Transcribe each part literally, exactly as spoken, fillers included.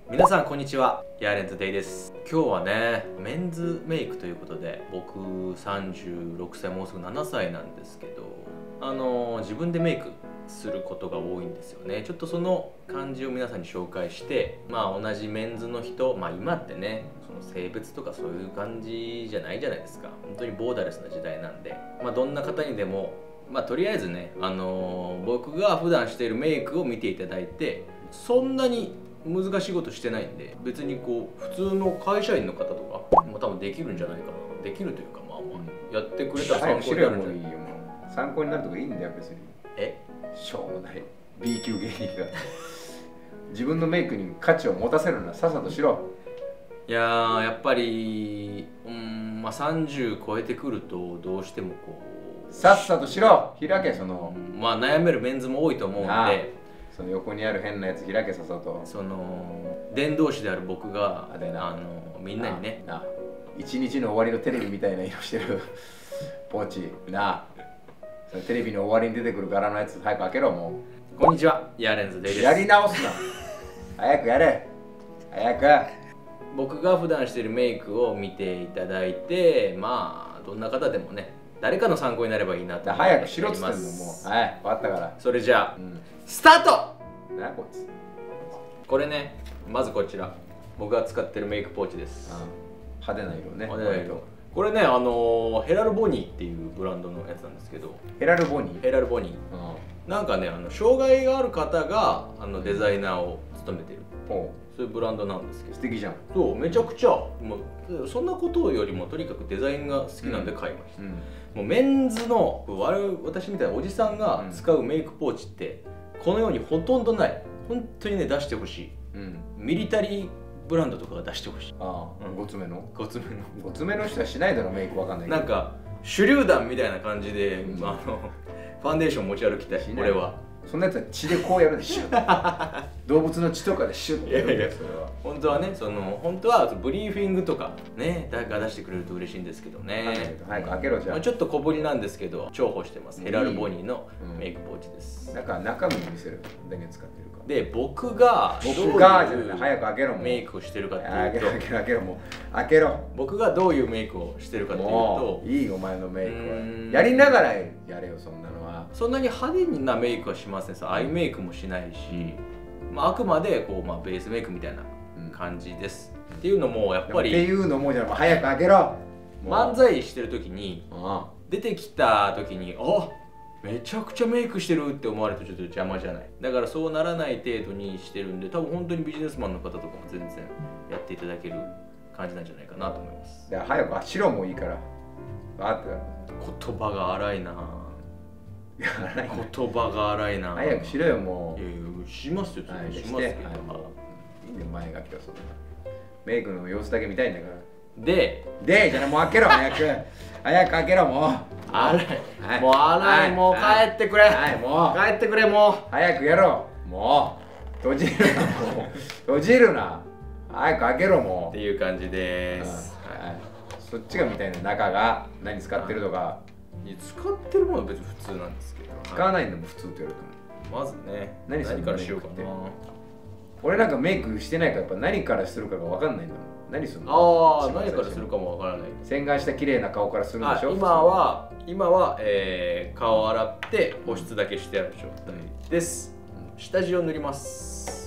皆さんこんにちは、ヤーレンズデイです。今日はね、メンズメイクということで、僕さんじゅうろくさい、もうすぐななさいなんですけど、あのー、自分でメイクすることが多いんですよね。ちょっとその感じを皆さんに紹介して、まあ同じメンズの人、まあ今ってね、その性別とかそういう感じじゃないじゃないですか。本当にボーダレスな時代なんで、まあどんな方にでも、まあとりあえずね、あのー、僕が普段しているメイクを見ていただいて、そんなに難しいことしてないんで、別にこう普通の会社員の方とかも多分できるんじゃないかな。できるというか、まあまあやってくれたら参考になるんじゃない。 参考になるとかいいんだよ別に。 えしょうもない B 級芸人が自分のメイクに価値を持たせるならさっさとしろ。 いやー、やっぱりうんまあさんじゅう超えてくるとどうしてもこうさっさとしろ。開けその、 うん、まあ悩めるメンズも多いと思うんで、 その横にある変なやつ開けさっさと。 その伝道師である僕があれなあのみんなにね、 な一日の終わりのテレビみたいな色してるポーチな、それテレビの終わりに出てくる柄のやつ早く開けろ。もうこんにちは、ヤーレンズデイです。 やり直すな早くやれ早く。 僕が普段しているメイクを見ていただいて、まあどんな方でもね、誰かの参考になればいいなと思って早くしろっつってんの。もうはい終わったから。 それじゃあ、うん、スタート。 なこいつ。 これね、まずこちら僕が使ってるメイクポーチです。 派手な色ね。 派手な色。これね、あのヘラルボニーっていうブランドのやつなんですけど。 ヘラルボニーヘラルボニー、うん、なんかね、あの障害がある方があのデザイナーを務めてる、そういうブランドなんですけど。 素敵じゃん。 そう、めちゃくちゃもうそんなことよりもとにかくデザインが好きなんで買いました、うんうん、もうメンズの私みたいなおじさんが使うメイクポーチってこのようにほとんどない。本当にね、出してほしい、うん、ミリタリーブランドとかが出してほしい。 ああ、うん、ごつめのごつめのごつめの人はしないだろメイク。わかんないけど、 なんか手榴弾みたいな感じで、うん、あのファンデーション持ち歩きたい。俺はそんなやつは血でこうやるでしょ動物の血とかでシュッてやるんだよ。それは本当はね、その本当はブリーフィングとかね、誰か出してくれると嬉しいんですけどね。 早く開けろじゃあ。 ちょっと小ぶりなんですけど重宝してます。ヘラルボニーのメイクポーチです。 なんか中身見せる。何を使ってるかで、僕が僕がじゃない、早く開けろ。 メイクをしてるかっていうと、 開けろ開けろ開けろもう開けろ。 僕がどういうメイクをしてるかっていうと、 いいお前のメイクはやりながらやれよ。そんなのはそんなに派手なメイクはしません。さ、アイメイクもしないし、まあ、あくまでこう、まあ、ベースメイクみたいな感じです、うん、っていうのもやっぱりっていうのもじゃあ早く開けろ。 漫才してる時に出てきた時にあめちゃくちゃメイクしてるって思われるとちょっと邪魔じゃない。だからそうならない程度にしてるんで、多分本当にビジネスマンの方とかも全然やっていただける感じなんじゃないかなと思います。 だから早くあ白もいいからバーって。 言葉が荒いな。 言葉が荒いな。 早くしろよもう。 いやいやしますよ。しますけど。いいね、前書きはそうだな。メイクの様子だけ見たいんだから。 で、 で、じゃあもう開けろ早く。早く開けろもう。 荒い。もう荒い。もう帰ってくれ。 はい、もう帰ってくれもう。 早くやろう。もう閉じるな。もう閉じるな。早く開けろもう。 っていう感じです。 はい。そっちがみたいな。中が何使ってるとか。 使ってるものは別に普通なんですけど、 使わないのも普通って言われてもまずね、 何何からしようかな。 俺なんかメイクしてないからやっぱ何からするかが分かんないんだもん。何するの。 ああ、何からするかも分からない。 洗顔した綺麗な顔からするんでしょ。 今は今は、えー、顔を洗って保湿だけしてある状態です、うん、下地を塗ります。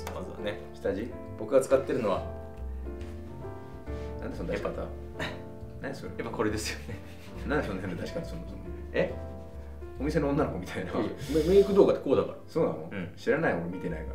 まずはね、 下地僕が使ってるのはなんでそんな出し方何それ。 やっぱこれですよね。 なんでそんな変な出し方するの。 えお店の女の子みたいな。 メイク動画ってこうだから。 そうなの、うん、知らない。俺見てないから。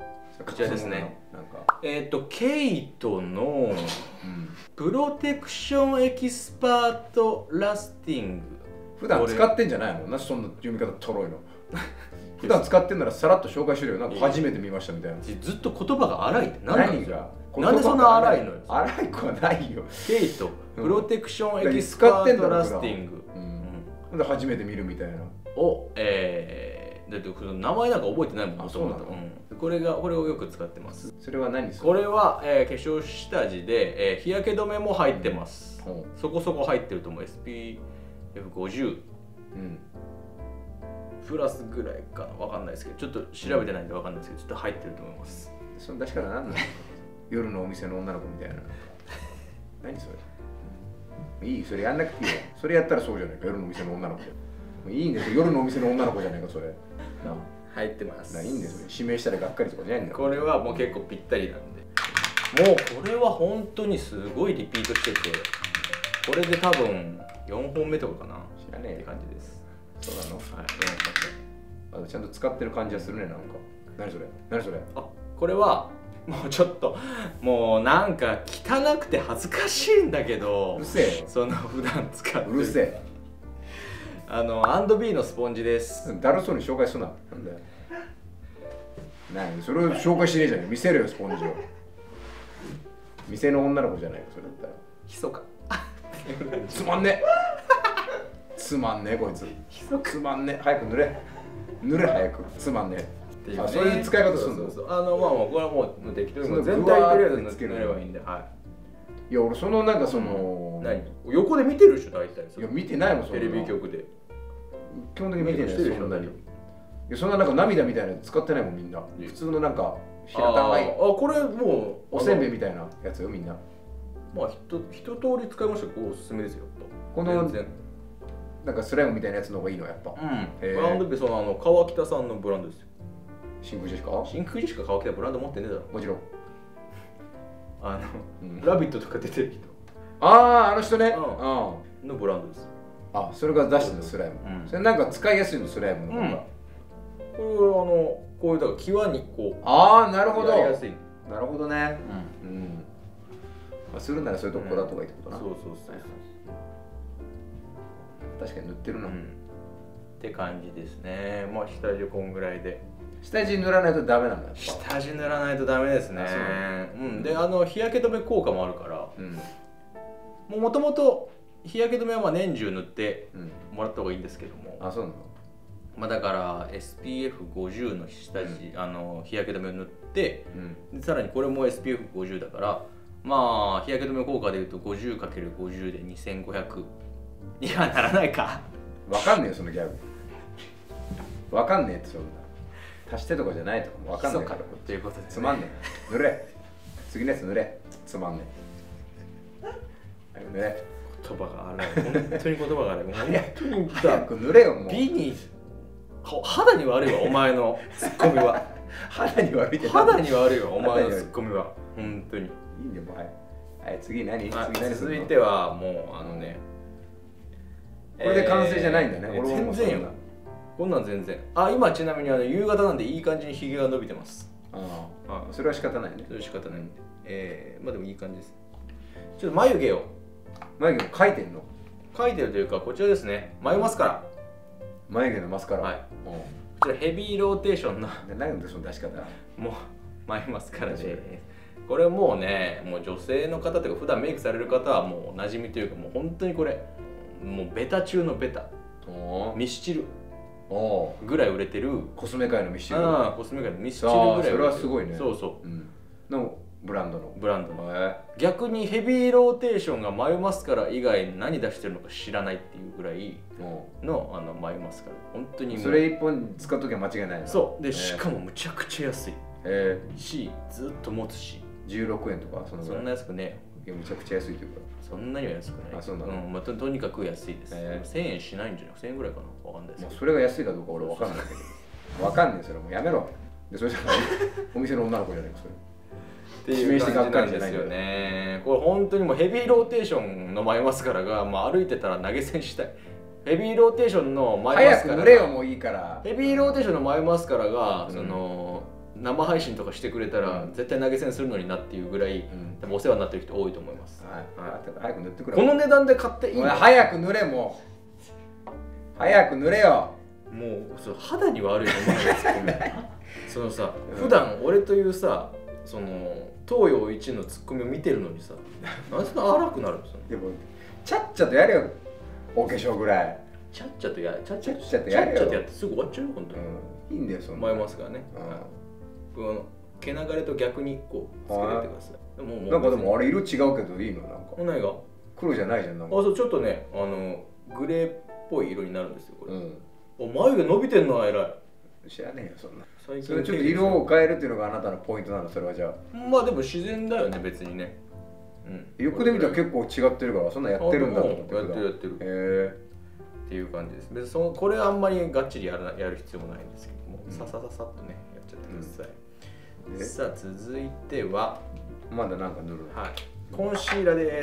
こちらですね。なんかえっとケイトのプロテクションエキスパートラスティング。 普段使ってんじゃないの。なそんな読み方とろいの。普段使ってんならさらっと紹介してるよ。なんか初めて見ましたみたいな。 ずっと言葉が荒いって。 何がなんでそんな荒いのよ。 荒い子はないよ。 ケイトプロテクションエキスパートラスティング。 なんで初めて見るみたいな。 を、えー、だって名前なんか覚えてないもん。あ、そうなの。うん、これがこれをよく使ってます。 それは何？ これは、えー、化粧下地で、えー、日焼け止めも入ってます。うん、そこそこ入ってると思う。エスピーエフごじゅう、うん、プラスぐらいかな、わかんないですけど、ちょっと調べてないんでわかんないですけど、ちょっと入ってると思います。 その出し方なんなの夜のお店の女の子みたいな。何それ。いい、それやんなくていいよ。それやったらそうじゃないか、夜のお店の女の子。いいんだよ、夜のお店の女の子じゃないか、それ。な入ってます。 いいんだよ、それ。指名したらがっかりとかじゃないんだよ。 これはもう結構ぴったりなんで。もうこれは本当にすごいリピートしてて、これで多分よんほんめとかかな。 知らねえって感じです。 そうなの？はい。 よんほんめ。 あ、ちゃんと使ってる感じはするね、なんか。何それ？何それ？ あ、これはもうちょっともうなんか汚くて恥ずかしいんだけど、 うるせえよ。 その普段使ってるうるせえ。 あの アンドビー のスポンジです。 だるそうに紹介すな。なんだよ。何それを紹介しねえじゃん。見せるよ、スポンジを。店の女の子じゃないか、それだったら。 ひそか。 つまんねえ。つまんねえ、こいつ。つまんねえ。早く塗れ。塗れ、早く。つまんねえ。 っていうね、 あ、そういう使い方するの？ そうそうそう、あのまあまあこれはもう適当にその全体とりあえずぐわーってつける塗ればいいんで、はい。 いや、俺そのなんかその、 何横で見てるでしょ大体。 いや、見てないもん、そんなテレビ局で基本的に見てないしてるでしょ。 そんなに。いや、そんななんか涙みたいなの使ってないもん、みんな。普通のなんか平たいあーあ、これもうおせんべいみたいなやつよ、みんな。 まあひと一通り使いましたけどおすすめですよ。 この全然なんかスライムみたいなやつの方がいいの、やっぱ。 うんへーブランドでそのあの川北さんのブランドですよ。 真空ジェシカ？ 真空ジェシカ川北ブランド持ってねえだろ。 もちろん。 あの、 うんラビットとか出てる人ああ、あの人ね。 うんあのブランドです。 あ、それが出してるスライム。 うんそれなんか使いやすいの、スライムの方が。 うんこれはあのこういうだから際にこうああ、なるほど。 やりやすい。 なるほどね。 うんうん。まあ、するならそういうとこだとかいいってことな。 そうそうそう確かに塗ってるな。 うんって感じですね。まあ下地こんぐらいで。 下地塗らないとダメなんだ。やっぱ下地塗らないとダメですね。 あそううんであの日焼け止め効果もあるから、 うん。 もうもともと日焼け止めはまあ年中塗ってうん。 もらった方がいいんですけども、 あ、そうなの。 まあだから エスピーエフごじゅう の下地、あの日焼け止めを塗ってうん。 でさらにこれも エスピーエフごじゅう だからまあ日焼け止め効果でいうと ごじゅうかけるごじゅう でにせんごひゃくにはならないか。 わかんねえよ、そのギャグ。わかんねえって、そんな。足してとかじゃないとかもわかんねえから。 ということで、ね、 つまんねえ。塗れ。次のやつ塗れ。つまんねえ。はい、塗れ。 言葉が荒い。本当に言葉が荒い。本当に早く塗れよ、もう。 美には肌に悪いわお前のツッコミは。 肌に悪いって肌に悪いわお前のツッコミは。本当に。 いいんだよ、もう。はい。はい、次何？次あ何するの？ 続いてはもうあのね。 これで完成じゃないんだね。 えー俺も全然よ。こんなん全然。あ、今ちなみにあの夕方なんでいい感じにひげが伸びてます。 あああ、それは仕方ないね。 それ仕方ないんで。えー、まあでもいい感じです。ちょっと眉毛を眉毛も描いてんの？ 描いてるというかこちらですね。眉マスカラ。 眉毛のマスカラ。 はい。 うこちらヘビーローテーションのん。で何でその出し方？ もう眉マスカラで。これもうね、もう女性の方というか普段メイクされる方はもうお馴染みというかもう本当にこれもうベタ中のベタ。 おミスチルお。 ぐらい売れてる。 コスメ界のミッシュル。 ああ、コスメ界のミスチルぐらい売れてる。 それはすごいね。 そうそう。 うん。のブランドの。 ブランドの。 へ逆にヘビーローテーションが眉マスカラ以外何出してるのか知らないっていうぐらいえ。 のあの眉マスカラ。本当にもうそれ一本使うときは間違いないな。 そう。で、 へえしかもむちゃくちゃ安いえし、ずっと持つし。 ー、じゅうろくえんとかそのぐそらい。 んな安くね。 いや、めちゃくちゃ安いというか。 そんなには安くない。 あそうなのん、まあ、ととにかく安いです。 へえせんえんしないんじゃない ?せんえんぐらいかなわかんないですけど。 もうそれが安いかどうか俺わかんないけど。わかんねえ、それもうやめろ。で、それじゃないお店の女の子じゃないか、それ。 っていう感じなんですよね。これ本当にもうヘビーローテーションの眉マスカラが、まあ、歩いてたら投げ銭したい。ヘビーローテーションの眉マ早スカラがく塗れよ、もういいから。 ヘビーローテーションの眉マスカラが、 うんその生配信とかしてくれたら、 うん絶対投げ銭するのになっていうぐらい、 うん多分お世話になってる人多いと思います。 はい、はい、早く塗ってくれ。 この値段で買っていいおの？ 前早く塗れもう。早く塗れよ。 もうそう肌に悪いのお前のツッコミそのさ、 うん普段俺というさその東洋一のツッコミを見てるのにさなんでそんな荒くなるの？そのでもちゃっちゃとやれよ、お化粧ぐらい。 ちゃっちゃとやちゃっちゃとちゃっちゃとやれよちゃっちゃとやってすぐ終わっちゃうよ本当に。 うん、いいんだよそんな前ますからね。 うこの毛流れと逆にこうつけてってください。もうもん、 うなんかでもあれ色違うけどいいの、なんか何が？ 黒じゃないじゃん、なんあ、 か。 そうちょっとねあのグレーっぽい色になるんですよこれ。 うん、 お眉毛伸びてんのは偉い。 知らねえよそんな。 最それちょっと色を変えるっていうのがあなたのポイントなの？それはじゃあまあでも自然だよね別にね。 うん、横で見たら結構違ってるからそんなやってるんだと思って。 やってるやってる。 へえ。 っていう感じです。別にそのこれあんまりがっちりやるやる必要もないんですけども、うん、ささささっとねやっちゃってください。うん、さあ続いてはまだなんか塗るの？ はい。コンシーラーです。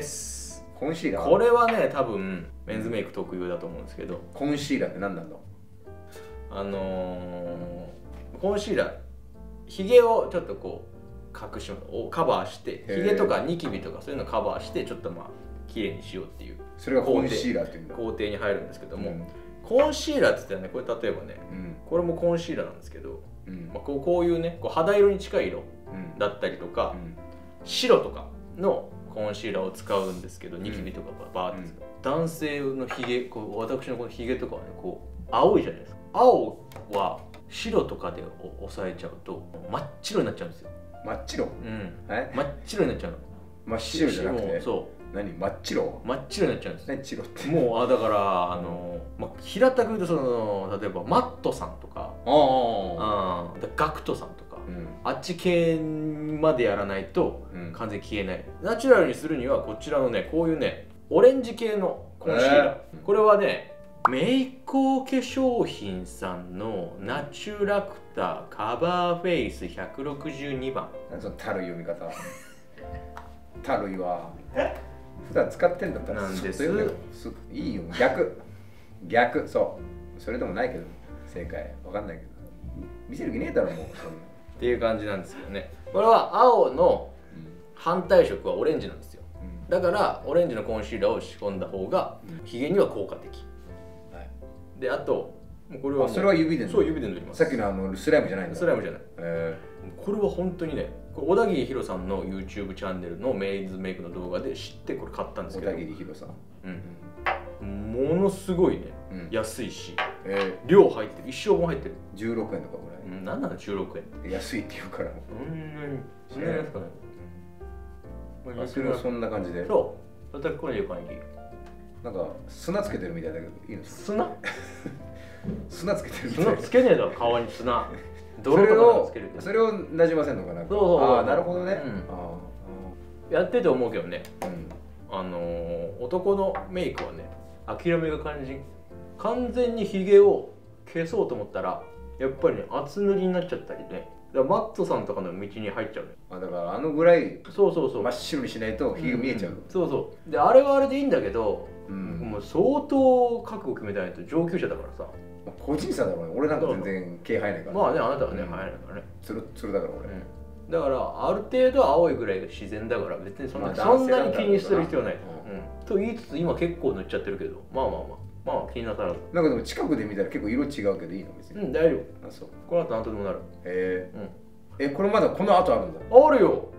コンシーラー？ これはね多分メンズメイク特有だと思うんですけど。 コンシーラーって何なんだ？ あのー、コンシーラーひげをちょっとこう隠しをカバーしてひげとかニキビとかそういうのをカバーしてちょっとまあ綺麗にしようっていう。 それがコンシーラーっていうんだ。 工程に入るんですけども、うん、コンシーラーって言ったらねこれ例えばね、うん、これもコンシーラーなんですけど、うんまあ、こうこういうねこう肌色に近い色だったりとか、うん、白とかのコンシーラーを使うんですけど、ニキビとかバーって使う、うん、男性のひげこう私のこのひげとかはねこう青いじゃないですか。青は白とかで抑えちゃうと真っ白になっちゃうんですよ。 真っ白？うんえ真っ白になっちゃうの。 真っ白じゃなくてそう何真っ白？ 真っ白になっちゃうんです。 何白って？ もうあだからあの、まあ、平たく言うとその例えばマットさんとかあガクトさんとか、うん、あっち系までやらないと完全に消えない、うん、ナチュラルにするにはこちらのねこういうねオレンジ系のコンシーラー、えー、これはねメイコー化粧品さんのナチュラクターカバーフェイスひゃくろくじゅうにばん。 何そのたるい読み方たるいは普段使ってんだったらなんです。 いいよ逆逆そうそれでもないけど正解わかんないけど見せる気ねえだろもうそんなっていう感じなんですけどね。これは青の反対色はオレンジなんですよ、うん、だからオレンジのコンシーラーを仕込んだ方がヒゲには効果的、はい、であとこれはそれは指で塗る。 そう指で塗ります。 さっきのあのスライムじゃないんだ。 スライムじゃない、えー、これは本当にねこれ小田切ヒロさんの YouTube チャンネルのメイズメイクの動画で知ってこれ買ったんですけど、 小田切ヒロさん、 うん、ものすごいね、うん、安いし、えー、量入ってる、一生分入ってる。 じゅうろくえんとかぐらい、 うん、何なのじゅうろくえん安いって言うからうん知らないですかね、 うん、あそれはそんな感じでそう叩き込んでる感じなんか砂つけてるみたいだけどいいの？ 砂砂つけてるみたいな。 砂つけねえだろ顔に砂泥とかつけるけどそれをなじませんのかな。そうそうああなるほどね、うん、あやってて思うけどね、うん、あのー、男のメイクはね諦めが肝心。完全にヒゲを消そうと思ったらやっぱりね厚塗りになっちゃったりね、だからマットさんとかの道に入っちゃうね。 あだからあのぐらいそうそうそう真っ白にしないとヒゲ見えちゃう、うん、 そうそうであれはあれでいいんだけど、うん、もう相当覚悟決めたいと上級者だからさ。 個人差だろうね。俺なんか全然毛生えないから。 まあねあなたはね、うん、生えないからね。 つるつるだから俺、うん、 だからある程度青いぐらいが自然だから別にそんな、まあ、そんなに気にする必要ない、うんうん、と言いつつ今結構塗っちゃってるけどまあまあまあまあ気になさらず。 なんかでも近くで見たら結構色違うけどいいの別に。 うん大丈夫。 あそうこの後何とでもなる。 へえ、うん、えこれまだこの後あるんだ。 あるよ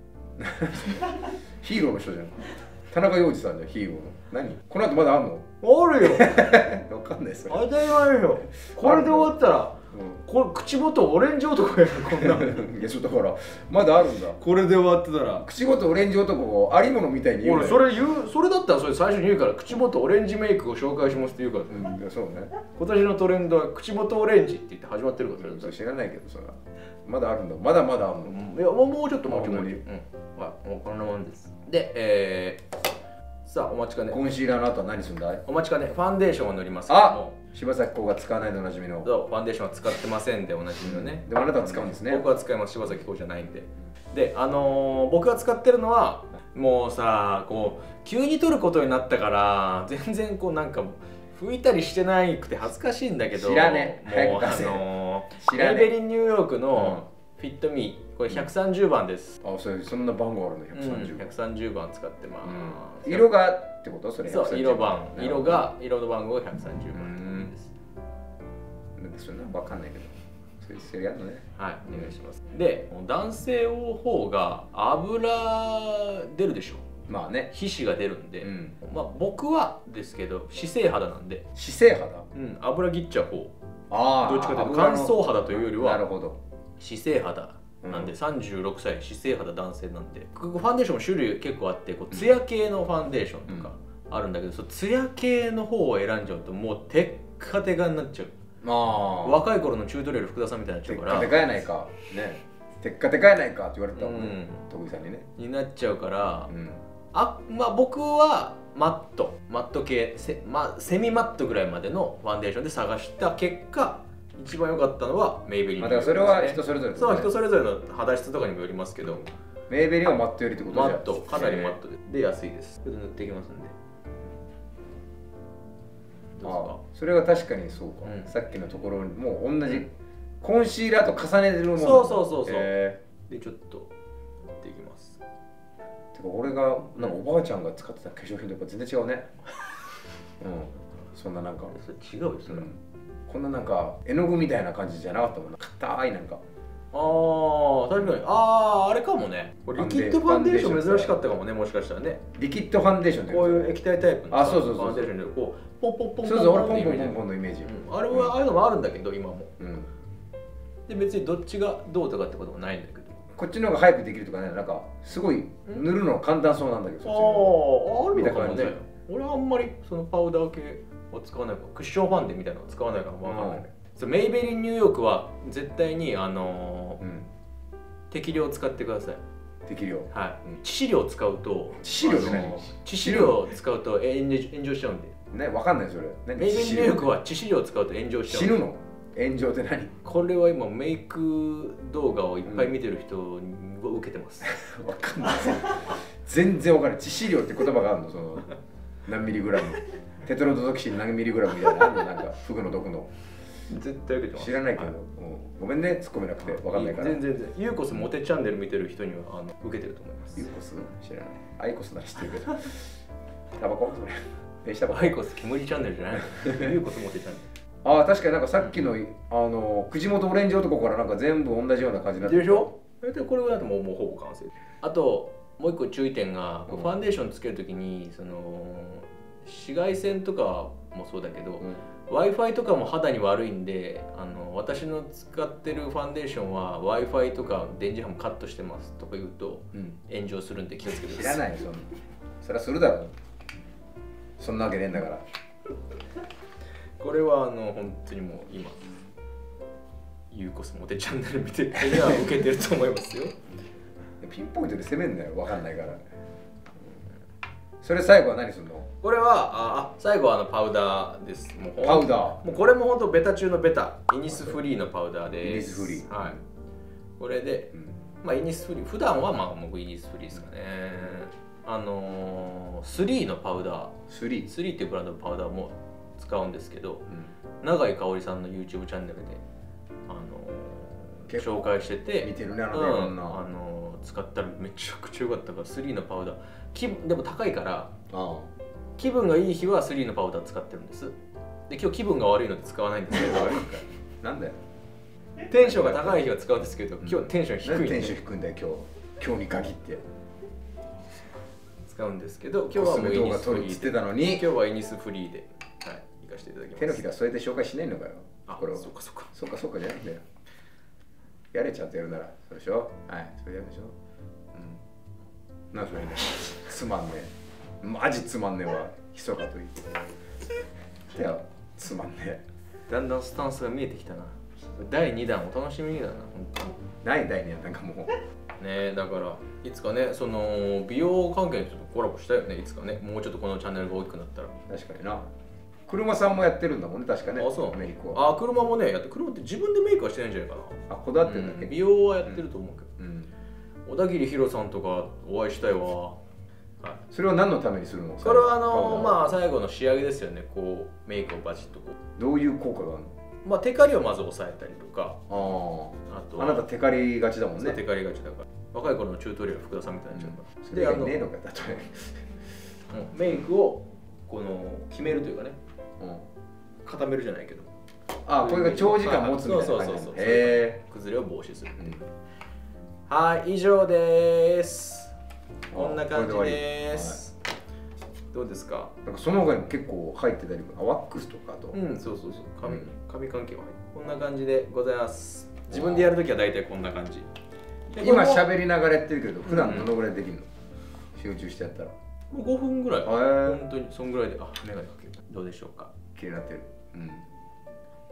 ヒーローの人じゃん。田中洋次さんじゃんヒーローの。何この後まだあるの？ あるよわかんないそれ。 当たり前よ。これで終わったら、うん、これ口元オレンジ男やんこんないやちょっとだからまだあるんだ。 これで終わってたら口元オレンジ男をありものみたいに言う。 俺それ言うそれだったらそれ最初に言うから口元オレンジメイクを紹介しますって言うから、 うん、いやそうね。 今年のトレンドは口元オレンジって言って始まってるから、 うん、それ知らないけどそれまだあるんだ。まだまだあるの、 うん、いやもうちょっともうちょっと、うん、はい、もうこんなもんです。で、えーさあお待ちかね。 コンシーラーの後は何するんだい？ お待ちかね。ファンデーションを塗りますけども。 柴咲コウが使わないでおなじみの。 そうファンデーションは使ってませんでおなじみのね、 うん、でもあなたは使うんですね。 僕は使います。柴咲コウじゃないんで。であのー、僕が使ってるのはもうさこう急に取ることになったから全然こうなんか拭いたりしてないくて恥ずかしいんだけど。 知らねえ。もうあのー、メイベリンニューヨークの、うんフィットミーこれひゃくさんじゅうばんです。 あ、それそんな番号あるの？ひゃくさんじゅうばん。 ひゃくさんじゅうばん使ってます。 うん、色がってことそれ？ そう色番色が色の番号がひゃくさんじゅうばんです。 なんかそんなわかんないけど。それそれやるのね。 はいお願いします。で男性の方が油出るでしょ。 まあね皮脂が出るんで、うん、まあ僕はですけど脂性肌なんで。 脂性肌？ うん油切っちゃう方。 ああどっちかというと乾燥肌というよりは。 なるほど。 脂性肌なんで、うん、さんじゅうろくさい脂性肌男性なんでファンデーションも種類結構あってこうツヤ系のファンデーションとかあるんだけど、うん、そのツヤ系の方を選んじゃうともうテッカテカになっちゃう。 まあ若い頃のチュートリアル福田さんみたいになっちゃうからテッカテカやないかねテッカテカやないかって言われてたもんね、 うん徳井さんにね。 になっちゃうから、 うん、 あまあ僕はマットマット系セ、まあ、セミマットぐらいまでのファンデーションで探した結果一番良かったのはメイベリン、 まあ、だからそれは人それぞれ、ね、 そう人それぞれの肌質とかにもよりますけど、 メイベリンはマットよりってことじゃマットかなりマットで、で安いです。ちょっと塗っていきますんで。どうですか？ あそれは確かにそうか、うん、さっきのところにもう同じ、うん、コンシーラーと重ねてるもの。 そうそうそうそう、 えー、 でちょっと塗っていきます。 てか俺がなんかおばあちゃんが使ってた化粧品とか全然違うねうんそんななんかそれ違うよそれ、うん、 こんななんか絵の具みたいな感じじゃなかったもんな。硬いなんか。 ああ確かにあああれかもね。これリキッドファンデーション珍しかったかもね、もしかしたらね。 リキッドファンデーションってこういう液体タイプのあそうそうそうファンデーションでこうポンポンポンポンそうそう俺ポンポンポンポンのイメージ、 うん、あれはああいうのもあるんだけど今も、うん、で別にどっちがどうとかってこともないんだけど、 こっちの方が早くできるとかね、なんかすごい塗るの簡単そうなんだけど、 あああるのかもね。俺はあんまりそのパウダー系を使わないからクッションファンデみたいなのを使わないから分かんない、うん、メイベリンニューヨークは絶対にあのーうん、適量を使ってください。 適量、 はい、うん、致死量を使うと致死量って何？ 致死量を使うと炎上しちゃうんでね、分かんないそれ。 メイベリンニューヨークは致死量を使うと炎上しちゃう。 死ぬの？炎上って何？ これは今メイク動画をいっぱい見てる人を受けてます。 分かんない全然分かんない。致死量って言葉があるの？その何ミリグラムテトロドトキシン何ミリグラムみたいな、なんかフグの毒の絶対受けてます。 知らないけど、はい、うん、ごめんね突っ込めなくて分かんないから。 全然全然ユーコスモテチャンネル見てる人にはあの受けてると思います。 ユーコス知らない。アイコスなら知ってるけどタバコそれ電子タバコ。 アイコス煙チャンネルじゃないユーコスモテチャンネル。 ああ確かになんかさっきの、うん、あの口元オレンジ男からなんか全部同じような感じになってるでしょ。大体これぐらいだともうもうほぼ完成。あともう一個注意点が、うん、ファンデーションつけるときにその紫外線とかもそうだけど、うん、Wi-Fi とかも肌に悪いんで、あの私の使ってるファンデーションは Wi-Fi とか電磁波もカットしてますとか言うと、うん、炎上するんで気をつけてください。 知らないよそんな。そりゃするだろ。そんなわけねえんだから。 これはあの本当にもう今ユーコスモテチャンネル見てる人には受けてると思いますよ。 ピンポイントで攻めんなよ、分かんないから。それ最後は何するの？これはあ最後はあのパウダーです。もうパウダー。 もうこれも本当ベタ中のベタ。イニスフリーのパウダーです。 イニスフリー。 はい。これで、うん、まあイニスフリー。普段はまあ僕イニスフリーですかね。あのー、スリーのパウダー。 スリー。 スリーっていうブランドのパウダーも使うんですけど、うん、永井香織さんの YouTube チャンネルで、あのー、紹介してて、 見てるね、あの、 うん、あのー、使ったらめちゃくちゃ良かったから、スリーのパウダー。気分でも高いから、ああ気分がいい日はスリーのパウダー使ってるんです。で今日気分が悪いので使わないんですけどなんだよ。 テンションが高い日は使うんですけど、今日テンション低いんで。 テンション低いんだよ今日。今日に限って使うんですけど、今日はもうイニスフリーで。今日はイニスフリーで、はい、行かせていただきます。 手のひらそれで紹介しないのかよ。 あ、これはそうかそうかそうかそうかじゃないんだよ。やれちゃんとやるならそうでしょ。はい、それやるでしょ。うん。なんそれね。つまんねえ。マジつまんねえわ。ひそかと言って。いや、つまんねえ。 だんだんスタンスが見えてきたな。だいにだんお楽しみにだな、本当に。 ないだいにだんなんかもう。 ね、だからいつかね、その美容関係の人とコラボしたよね、いつかね。もうちょっとこのチャンネルが大きくなったら。 確かにな。車さんもやってるんだもんね、確かね。 あ、そう。 メイクは。 あ、車もね、やって、車って自分でメイクはしてないんじゃないかな。 あ、こだわってるんだっけ、 うん、美容はやってると思うけど。うん。小田切ヒロさんとかお会いしたいわ。 はい、それは何のためにするの？ これはあのー、まあ最後の仕上げですよね。こうメイクをバチッとこう。どういう効果があるの？ まあテカリをまず抑えたりとか。 ああ。あとあなたテカリがちだもんね。 テカリがちだから。若い頃のチュートリアル福田さんみたいになっちゃうから。 うん、で、あのねえのかだとね。 メイクをこの決めるというかね。うん。固めるじゃないけど。 ああ、これが長時間持つみたいな感じ。 そうそうそうそう。 へえ。 崩れを防止するっていう。うん、はい、以上です。こんな感じです。はい、どうですか？ なんかその他にも結構入ってたり、あ、ワックスとかと。 うん、そうそうそう。髪、うん、髪関係は入ってこんな感じでございます。自分でやるときは大体こんな感じ。 今喋りながらやってるけど、普段どのぐらいできるの？集中してやったら。 もうごふんぐらい。本当にそんぐらいで、あ、メガネかける。どうでしょうか？ 綺麗になってる。うん。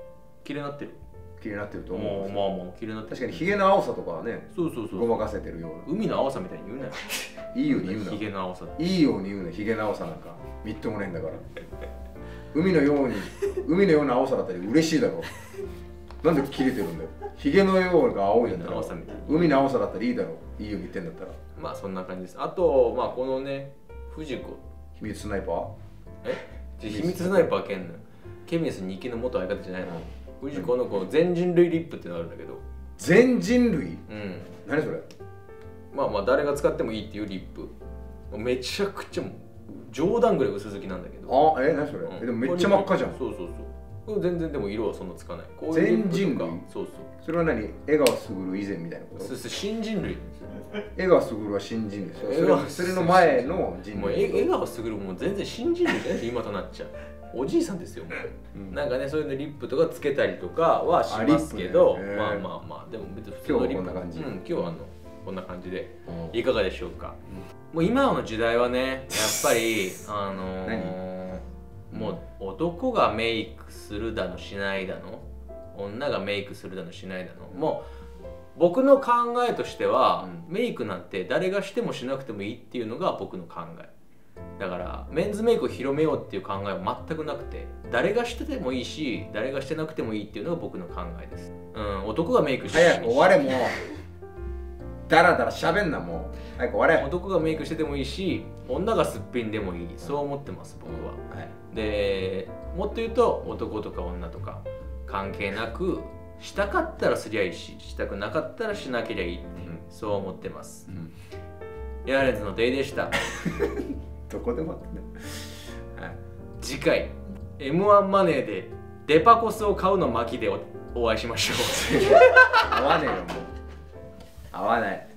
綺麗になってる。 綺麗になってると思う。 もうまあまあ綺麗になってる。 確かにヒゲの青さとかはね、 そうそうそう。 ごまかせてるような。 海の青さみたいに言うなよ。 いいように言うな。 ヒゲの青さ。 いいように言うな。ヒゲの青さなんかみっともねえんだから。海のように海のような青さだったら嬉しいだろ。なんで切れてるんだよ。ヒゲのようが青いんだから。海の青さだったらいいだろ。いいように言ってんだったら。 まあそんな感じです。あとまあこのね、藤子。 秘密スナイパー？ え？秘密スナイパー兼のケビンスにきの元相方じゃないの？藤子のこの全人類リップってのがあるんだけど。 全人類？ うん。 何それ？ まあまあ誰が使ってもいいっていうリップ。めちゃくちゃ冗談ぐらい薄付きなんだけど。 あ、え、何それ？え、でもめっちゃ真っ赤じゃん。 そうそうそう。全然でも色はそんなつかない。こういう全人類？ そうそう。 それは何？江川卓以前みたいなこと？ そうそう、新人類。 江川卓は新人類ですよ。それの前の人類。 もう江川卓も全然新人類じゃない今となっちゃう。おじいさんですよもう、うん、なんかねそういうのリップとかつけたりとかはしますけど、ね、まあまあまあでも別に普通のリップ。 今日はこんな感じ、 うん、今日はあのこんな感じでいかがでしょうか。うん、もう今の時代はねやっぱりあのー、もう男がメイクするだのしないだの女がメイクするだのしないだの、うん、もう僕の考えとしては、うん、メイクなんて誰がしてもしなくてもいいっていうのが僕の考えだからメンズメイクを広めようっていう考えは全くなくて誰がしててもいいし誰がしてなくてもいいっていうのが僕の考えです。うん、男がメイクして早く終われもうだらだらしゃべんなもう早く終われ。 男がメイクしててもいいし女がすっぴんでもいいそう思ってます僕は、はい、でもっと言うと男とか女とか関係なくしたかったらすりゃいいししたくなかったらしなけりゃいいっていう、うん、そう思ってます、うん、ヤーレンズのデイでしたどこでもあってね、 はい、次回 エムワン マネーでデパコスを買うの巻で お, お会いしましょう合わねえよもう合わない。